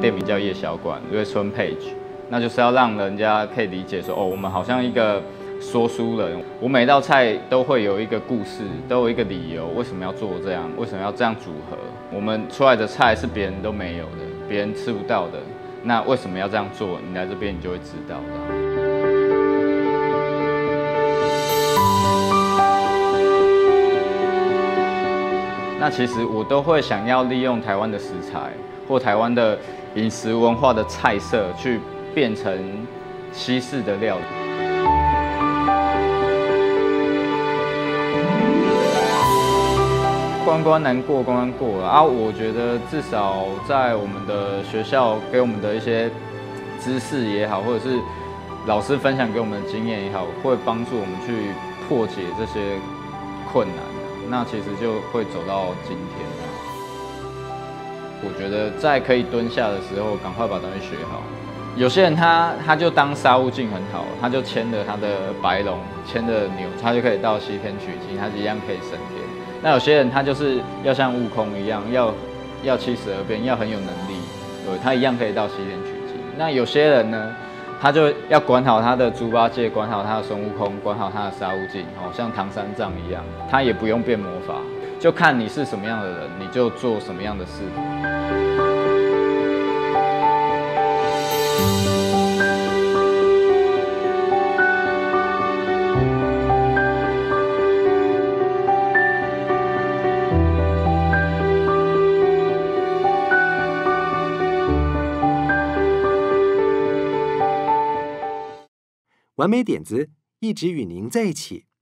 店名叫夜小馆 （Restaurant Page），那就是要让人家可以理解说，哦，我们好像一个说书人，我每道菜都会有一个故事，都有一个理由，为什么要做这样，为什么要这样组合？我们出来的菜是别人都没有的，别人吃不到的，那为什么要这样做？你来这边你就会知道的。那其实我都会想要利用台湾的食材或台湾的饮食文化的菜色，去变成西式的料理。关关难过关关过了啊！我觉得至少在我们的学校给我们的一些知识也好，或者是老师分享给我们的经验也好，会帮助我们去破解这些困难。那其实就会走到今天。我觉得在可以蹲下的时候，赶快把东西学好。有些人他就当沙悟净很好，他就牵着他的白龙，牵着牛，他就可以到西天取经，他一样可以升天。那有些人他就是要像悟空一样，要七十二变，要很有能力，对，他一样可以到西天取经。那有些人呢，他就要管好他的猪八戒，管好他的孙悟空，管好他的沙悟净，像唐三藏一样，他也不用变魔法，就看你是什么样的人，你就做什么样的事。 完美点子，一直与您在一起。